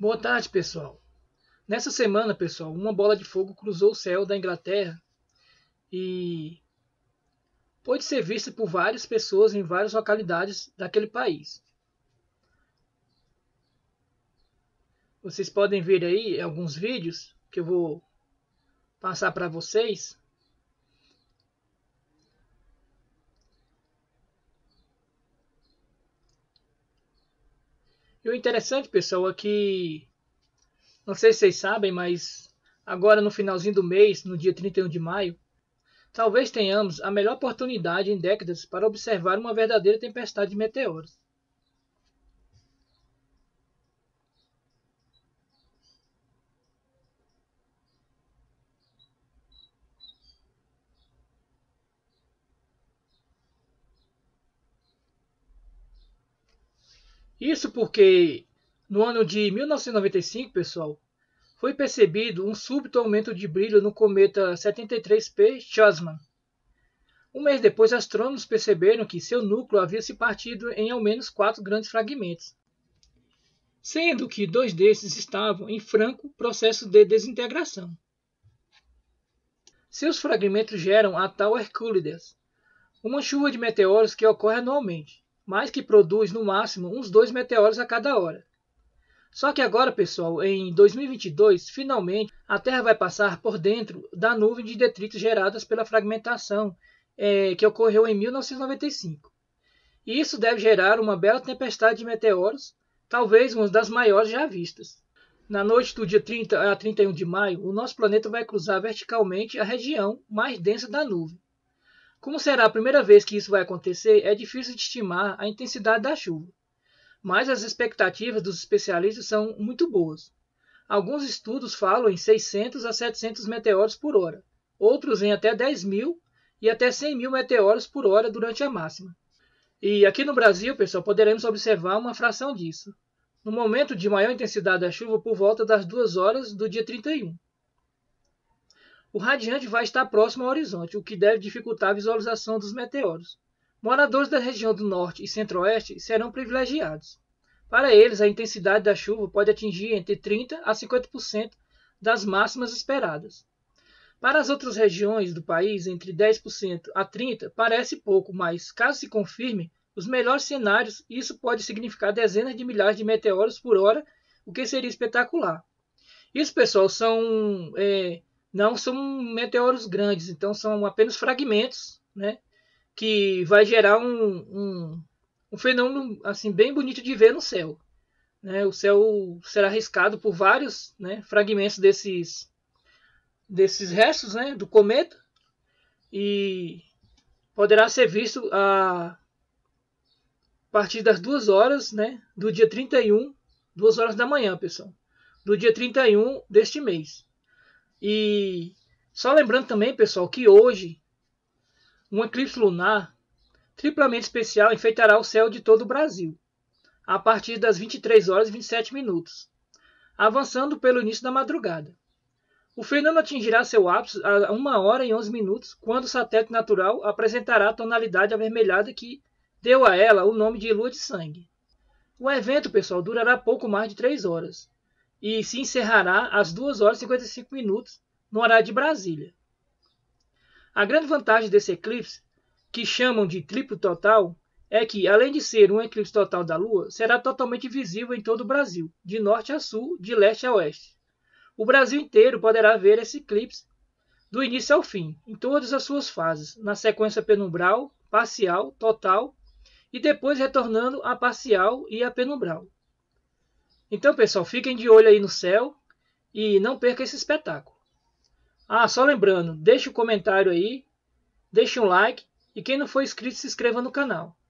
Boa tarde, pessoal. Nessa semana, pessoal, uma bola de fogo cruzou o céu da Inglaterra e pôde ser vista por várias pessoas em várias localidades daquele país. Vocês podem ver aí alguns vídeos que eu vou passar para vocês. E o interessante, pessoal, é que, não sei se vocês sabem, mas agora no finalzinho do mês, no dia 31 de maio, talvez tenhamos a melhor oportunidade em décadas para observar uma verdadeira tempestade de meteoros. Isso porque no ano de 1995, pessoal, foi percebido um súbito aumento de brilho no cometa 73P Schwarzmann. Um mês depois, astrônomos perceberam que seu núcleo havia se partido em ao menos 4 grandes fragmentos, sendo que 2 desses estavam em franco processo de desintegração. Seus fragmentos geram a tal Hercúlides, uma chuva de meteoros que ocorre anualmente, mas que produz no máximo uns 2 meteoros a cada hora. Só que agora, pessoal, em 2022, finalmente, a Terra vai passar por dentro da nuvem de detritos geradas pela fragmentação que ocorreu em 1995. E isso deve gerar uma bela tempestade de meteoros, talvez uma das maiores já vistas. Na noite do dia 30 a 31 de maio, o nosso planeta vai cruzar verticalmente a região mais densa da nuvem. Como será a primeira vez que isso vai acontecer, é difícil de estimar a intensidade da chuva, mas as expectativas dos especialistas são muito boas. Alguns estudos falam em 600 a 700 meteoros por hora, outros em até 10.000 e até 100.000 meteoros por hora durante a máxima. E aqui no Brasil, pessoal, poderemos observar uma fração disso, no momento de maior intensidade da chuva por volta das 2 horas do dia 31. O radiante vai estar próximo ao horizonte, o que deve dificultar a visualização dos meteoros. Moradores da região do norte e centro-oeste serão privilegiados. Para eles, a intensidade da chuva pode atingir entre 30% a 50% das máximas esperadas. Para as outras regiões do país, entre 10% a 30% parece pouco, mas caso se confirme os melhores cenários, isso pode significar dezenas de milhares de meteoros por hora, o que seria espetacular. Isso, pessoal, não são meteoros grandes, então são apenas fragmentos, né? Que vai gerar um fenômeno assim bem bonito de ver no céu. Né? O céu será riscado por vários, né, fragmentos desses restos, né, do cometa e poderá ser visto a partir das 2 horas, né, do dia 31, 2 horas da manhã, pessoal, do dia 31 deste mês. E só lembrando também, pessoal, que hoje um eclipse lunar triplamente especial enfeitará o céu de todo o Brasil, a partir das 23 horas e 27 minutos, avançando pelo início da madrugada. O fenômeno atingirá seu ápice a 1 hora e 11 minutos, quando o satélite natural apresentará a tonalidade avermelhada que deu a ela o nome de lua de sangue. O evento, pessoal, durará pouco mais de 3 horas e se encerrará às 2 horas e 55 minutos no horário de Brasília. A grande vantagem desse eclipse, que chamam de triplo total, é que, além de ser um eclipse total da Lua, será totalmente visível em todo o Brasil, de norte a sul, de leste a oeste. O Brasil inteiro poderá ver esse eclipse do início ao fim, em todas as suas fases, na sequência penumbral, parcial, total e depois retornando a parcial e a penumbral. Então, pessoal, fiquem de olho aí no céu e não percam esse espetáculo. Só lembrando, deixe um comentário aí, deixe um like e quem não for inscrito se inscreva no canal.